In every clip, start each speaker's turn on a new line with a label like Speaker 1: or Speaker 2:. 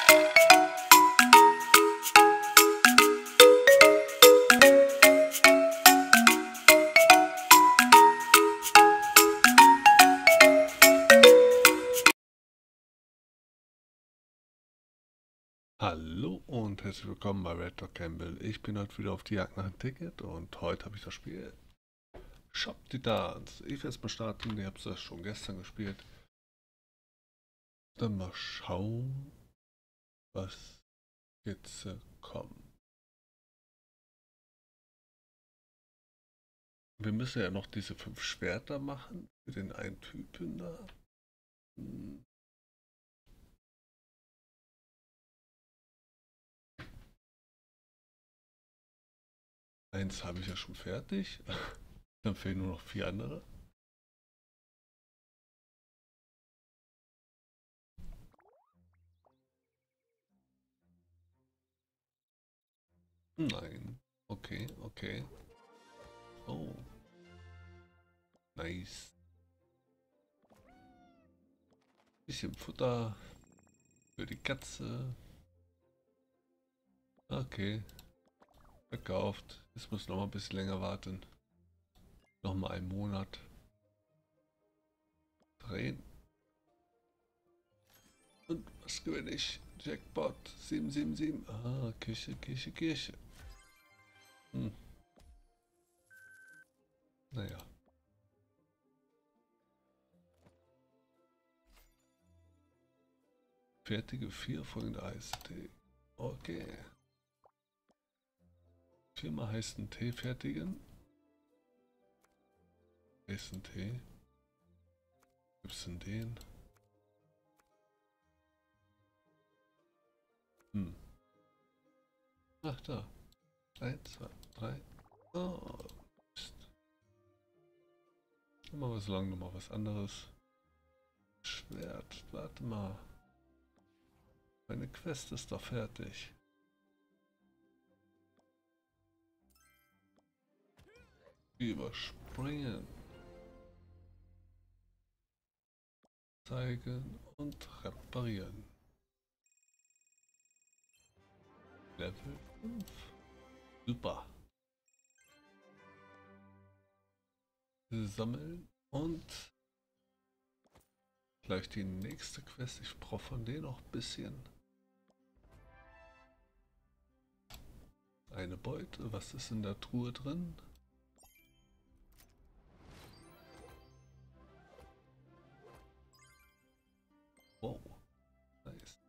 Speaker 1: Hallo und herzlich willkommen bei Red Dog Campbell. Ich bin heute wieder auf die Jagd nach einem Ticket und heute habe ich das Spiel Shop Titans. Ich werde es mal starten, ich habe es schon gestern gespielt. Dann mal schauen, was jetzt kommt. Wir müssen ja noch diese 5 Schwerter machen für den einen Typen da. Eins habe ich ja schon fertig. Dann fehlen nur noch 4 andere. Nein. Okay, okay. Oh, nice. Bisschen Futter für die Katze. Okay, verkauft. Jetzt muss noch mal ein bisschen länger warten. Noch mal einen Monat. Drehen. Und was gewinne ich? Jackpot 777. Ah, Kirche, Kirche, Kirche. Naja. Fertige 4 folgende Eistee. Okay. 4-mal heißen Tee fertigen. Heißen Tee. Gibt's denn den? Ach da. 1, 2, 3. Oh, Mist. Mal was lang, nochmal was anderes. Schwert. Warte mal. Meine Quest ist doch fertig. Überspringen. Zeigen und reparieren. Level 5. Super. Sammeln und gleich die nächste Quest. Ich brauche von denen noch ein bisschen. Eine Beute. Was ist in der Truhe drin? Wow. Nice.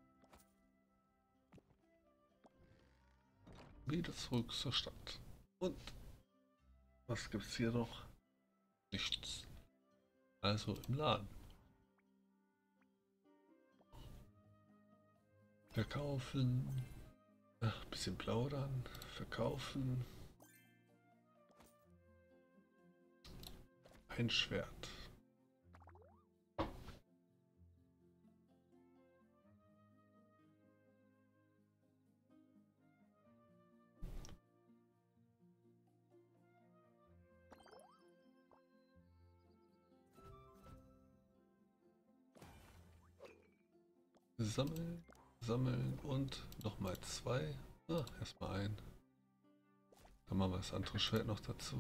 Speaker 1: Wieder zurück zur Stadt. Und was gibt's hier noch? Nichts. Also im Laden. Verkaufen. Ach, bisschen plaudern. Verkaufen. Ein Schwert. Sammeln, sammeln und nochmal 2. Ah, erstmal ein. Dann machen wir das andere Schwert noch dazu.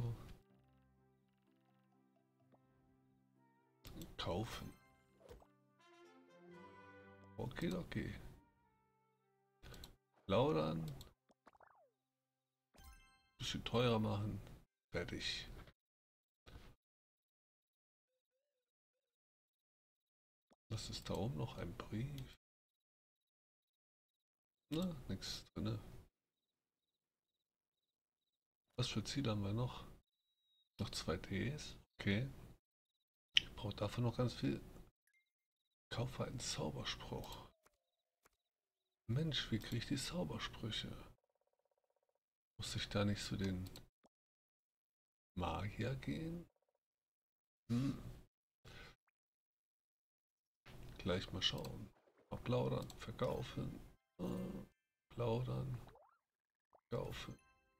Speaker 1: Kaufen. Okay, okay. Plaudern. Bisschen teurer machen. Fertig. Was ist da oben noch? Ein Brief. Na, nichts drin. Was für Ziele haben wir noch? Noch 2 Ts. Okay. Ich brauche dafür noch ganz viel. Kaufe einen Zauberspruch. Mensch, wie kriege ich die Zaubersprüche? Muss ich da nicht zu den Magier gehen? Hm. Gleich mal schauen. Mal plaudern, verkaufen. Plaudern, verkaufen.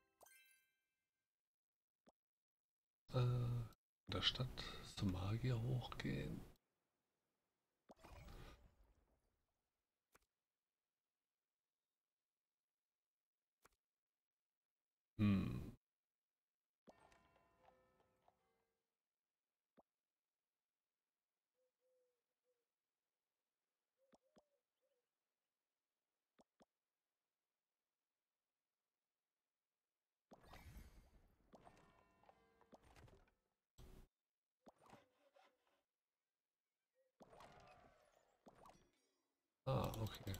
Speaker 1: In der Stadt zum Magier hochgehen. Hm. Ah, okay.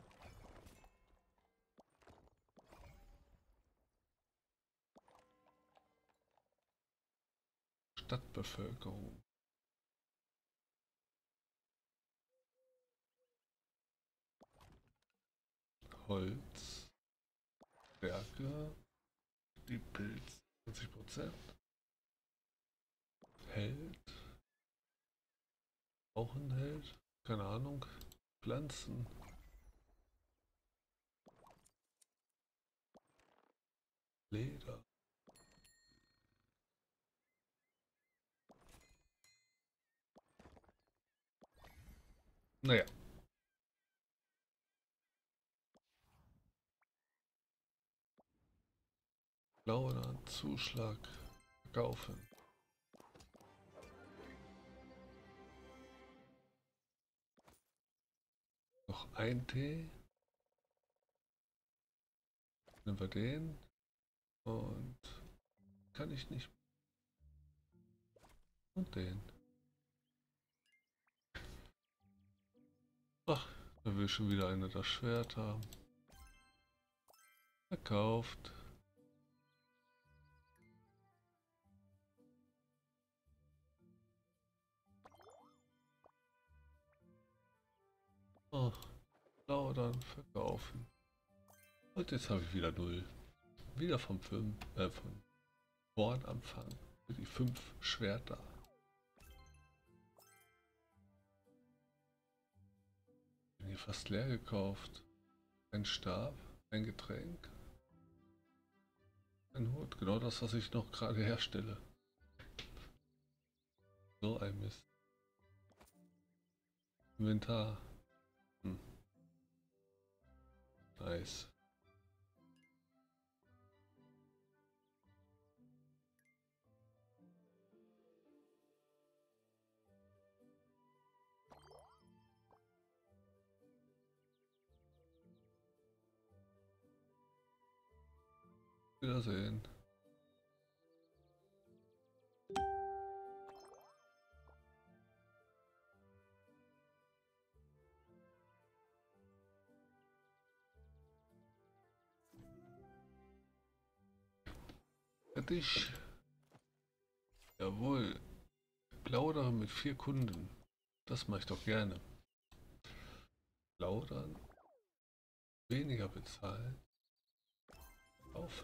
Speaker 1: Stadtbevölkerung. Holz. Stärke. Die Pilz. 20%. Held. Auch ein Held. Keine Ahnung. Pflanzen. Leder. Naja. Launer. Zuschlag. Verkaufen. Noch ein Tee. Nehmen wir den. Und kann ich nicht. Und den. Ach, da will schon wieder einer das Schwert haben. Verkauft. Oh, plaudern, verkaufen. Und jetzt habe ich wieder 0. Wieder von vorn anfangen. Für die 5 Schwerter. Bin hier fast leer gekauft. Ein Stab, ein Getränk, ein Hut. Genau das, was ich noch gerade herstelle. So ein Mist. Inventar. Hm. Nice. Wiedersehen. Fertig. Jawohl. Plaudere mit 4 Kunden. Das mache ich doch gerne. Plaudern. Weniger bezahlen. Kaufen.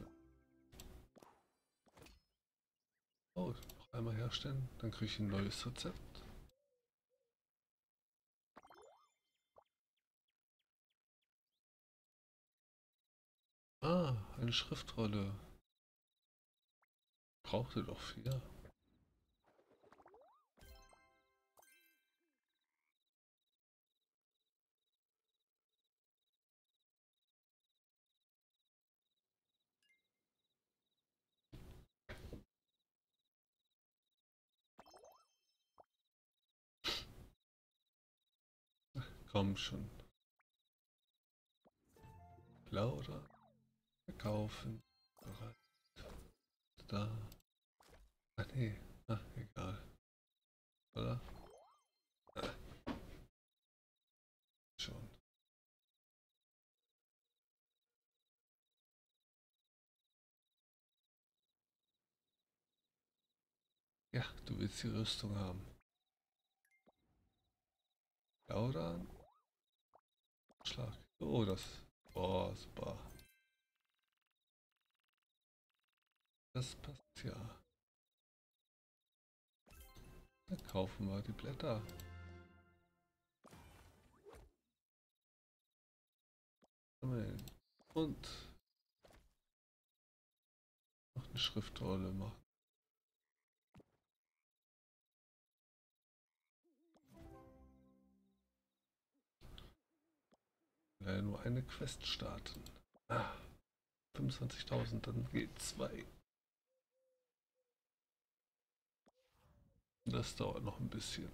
Speaker 1: Oh, noch einmal herstellen. Dann kriege ich ein neues Rezept. Ah, eine Schriftrolle. Brauchte doch 4. Komm schon. Plaudern. Verkaufen. Bereit. Da. Ah nee. Ach, egal. Oder? Schon. Ja, du willst die Rüstung haben. Plaudern. Schlag. Oh, das. Oh, super. Das passt ja. Dann kaufen wir die Blätter. Sammeln. Und noch eine Schriftrolle machen. Nur eine Quest starten. Ah. 25.000, dann G2. Das dauert noch ein bisschen.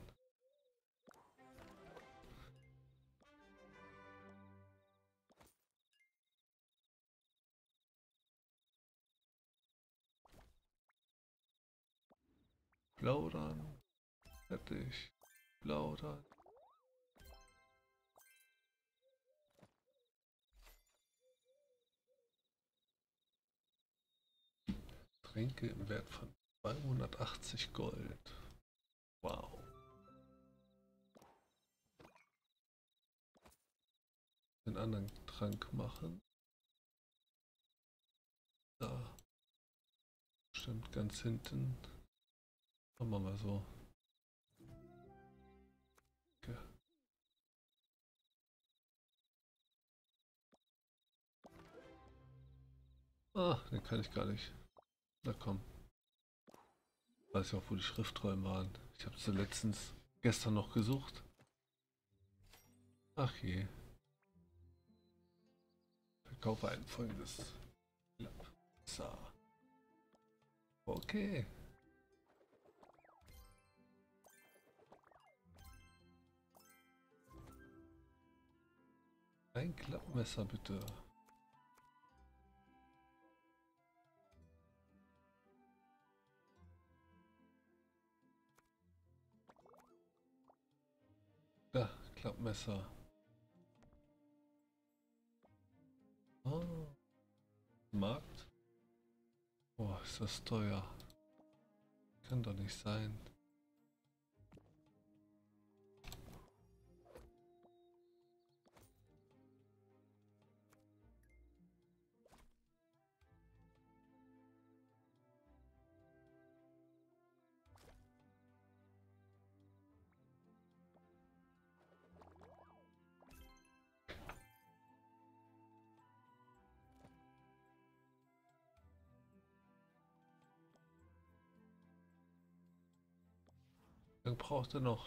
Speaker 1: Plaudern. Fertig. Plaudern. Tränke im Wert von 280 Gold. Wow. Den anderen Trank machen. Da. Stimmt, ganz hinten. Machen wir mal so. Okay. Ah, den kann ich gar nicht. Na komm. Weiß ja auch, wo die Schriftrollen waren. Ich habe sie letztens gestern noch gesucht. Ach je. Verkaufe ein folgendes. So. Okay. Ein Klappmesser bitte. Da, Klappmesser. Oh, Markt. Oh, ist das teuer. Kann doch nicht sein. Dann braucht er noch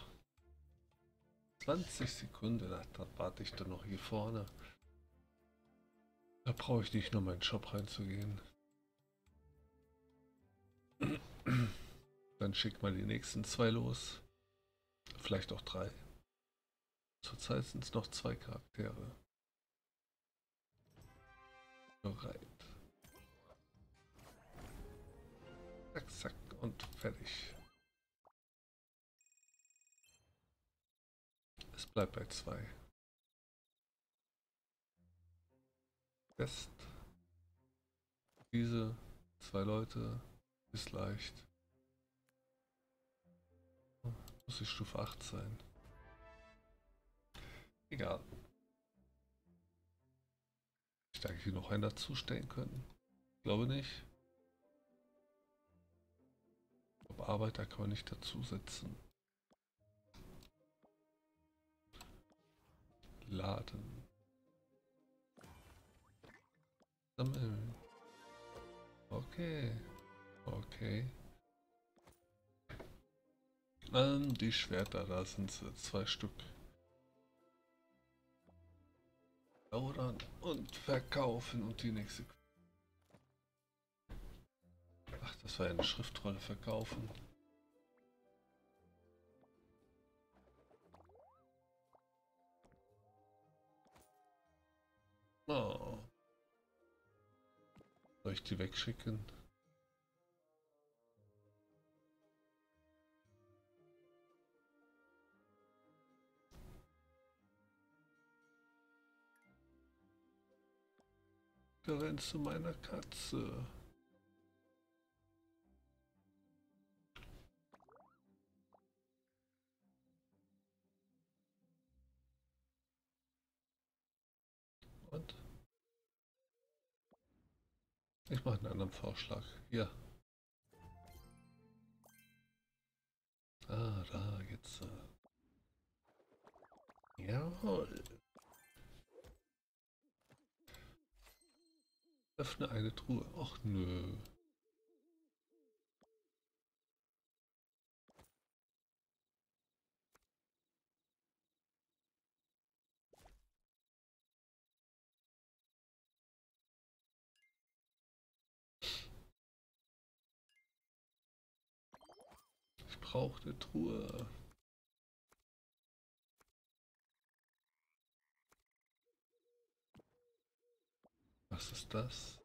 Speaker 1: 20 Sekunden. Ach, dann warte ich dann noch hier vorne. Da brauche ich nicht nur in meinen Shop reinzugehen. Dann schick mal die nächsten 2 los. Vielleicht auch 3. Zurzeit sind es noch 2 Charaktere. Bereit. Zack, zack und fertig. Es bleibt bei 2. Test. Diese 2 Leute ist leicht. Muss ich Stufe 8 sein. Egal. Ich denke, hier noch einen dazustellen können. Glaube nicht. Ich glaube, Arbeiter kann man nicht dazusetzen. Laden. Sammeln. Okay. Okay. Die Schwerter, da sind sie. 2 Stück. Plaudern und verkaufen und die nächste. Ach, das war ja eine Schriftrolle verkaufen. Oh. Soll ich die wegschicken? Da rennst du meiner Katze. Und? Ich mache einen anderen Vorschlag. Hier. Ah, da jetzt. Jawohl. Öffne eine Truhe. Och nö. brauche eine Truhe. Was ist das?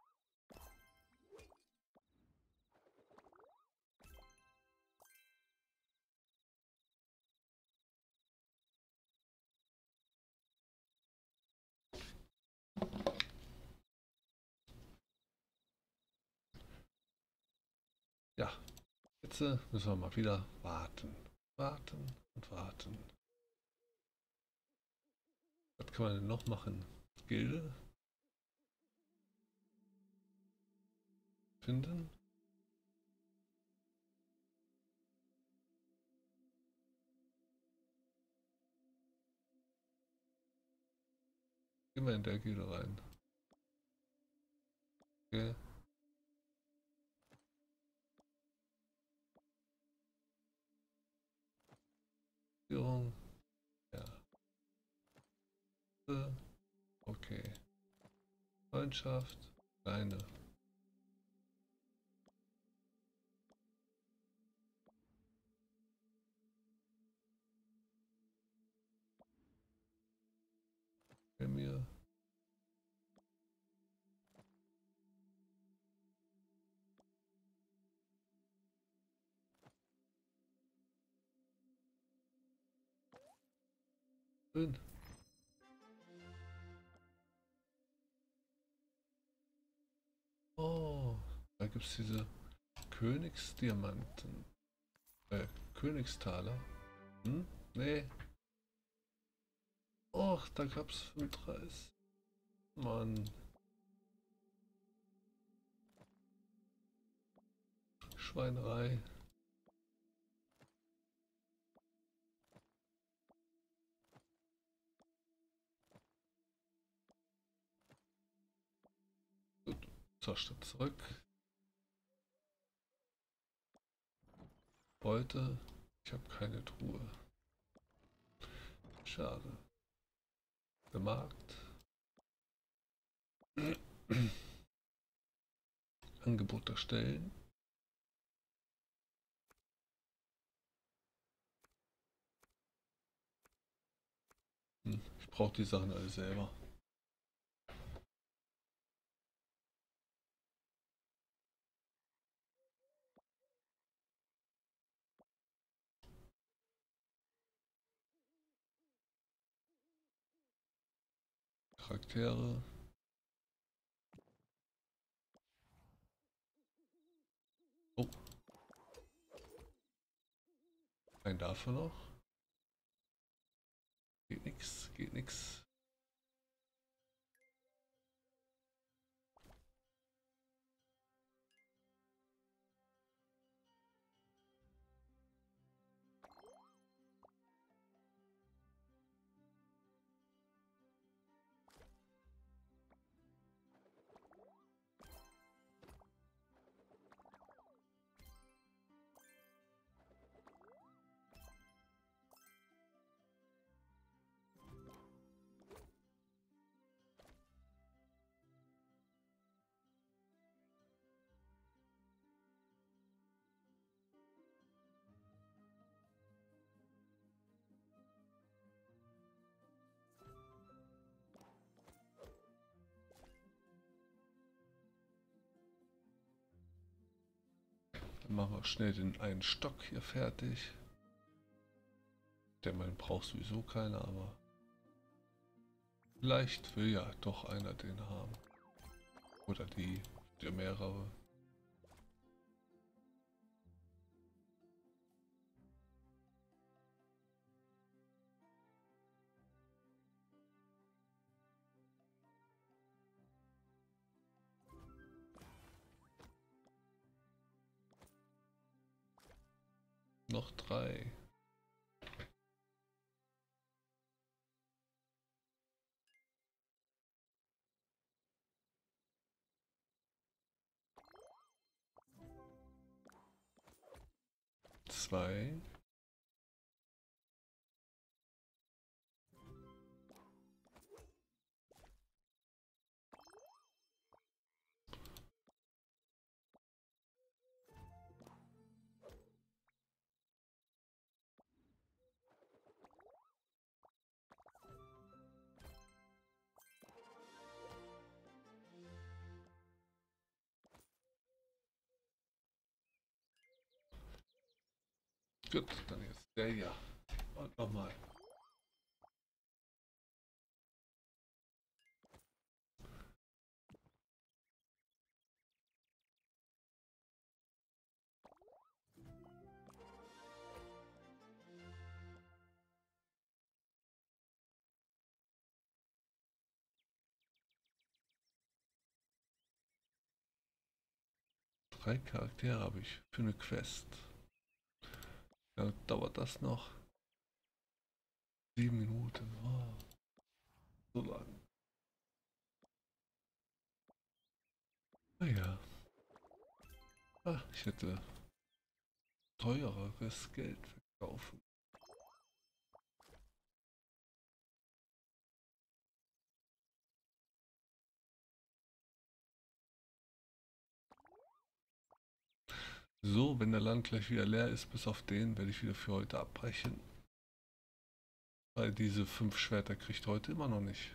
Speaker 1: Ja, jetzt müssen wir mal wieder warten. Warten und warten. Was kann man denn noch machen? Gilde? Finden? Gehen wir in der Gilde rein. Okay. Führung. Ja. Okay. Freundschaft. Kleine. Mir. Schön. Oh, da gibt es diese Königsdiamanten. Königstaler. Hm? Nee. Och, da gab es 35. Mann. Schweinerei. Gut, zur Stadt zurück. Heute. Ich habe keine Truhe. Schade. Der Markt. Angebot erstellen. Ich brauche die Sachen alle selber. Charaktere. Oh. Ein davon noch. Geht nix, geht nix. Dann machen wir schnell den einen Stock hier fertig. Der man braucht sowieso keiner, aber vielleicht will ja doch einer den haben. Oder die, der mehrere. Noch 3. Zwei. Gut, dann jetzt der hier. Und nochmal. Drei Charaktere habe ich für eine Quest. Ja, dauert das noch? 7 Minuten. Oh, so lang. Naja. Ah, ich hätte teureres Geld verkaufen. So, wenn der Land gleich wieder leer ist, bis auf den, werde ich wieder für heute abbrechen. Weil diese 5 Schwerter kriegt heute immer noch nicht.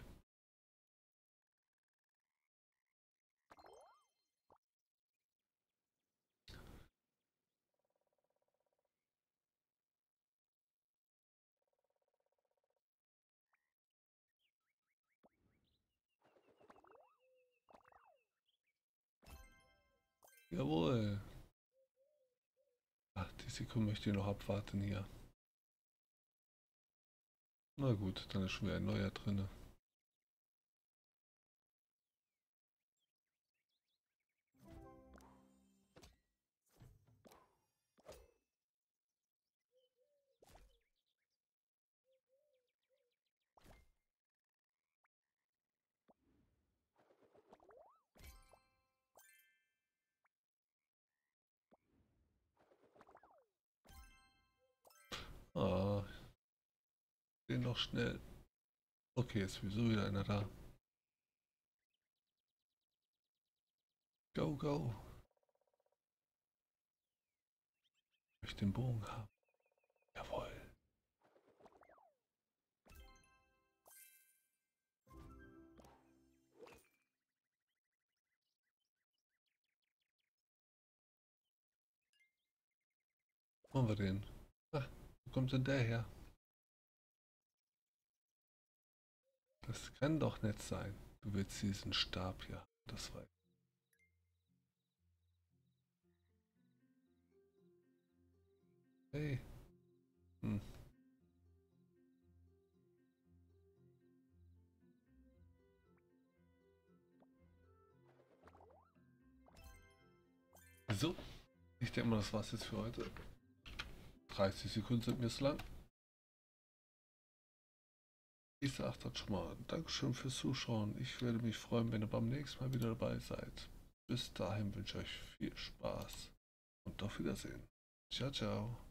Speaker 1: Jawohl. Ach, die Sekunde möchte ich noch abwarten hier. Na gut, dann ist schon wieder ein neuer drinne. Ah, den noch schnell. Okay, ist sowieso wieder einer da. Go, go. Ich möchte den Bogen haben. Jawohl. Wo haben wir den? Ah, wo kommt denn der her? Das kann doch nicht sein. Du willst diesen Stab hier. Das war. Hey. Hm. So. Ich denke mal, das war's jetzt für heute. 30 Sekunden sind mir zu lang. Ich sage dann schon mal Dankeschön fürs Zuschauen. Ich werde mich freuen, wenn ihr beim nächsten Mal wieder dabei seid. Bis dahin wünsche ich euch viel Spaß und auf Wiedersehen. Ciao, ciao.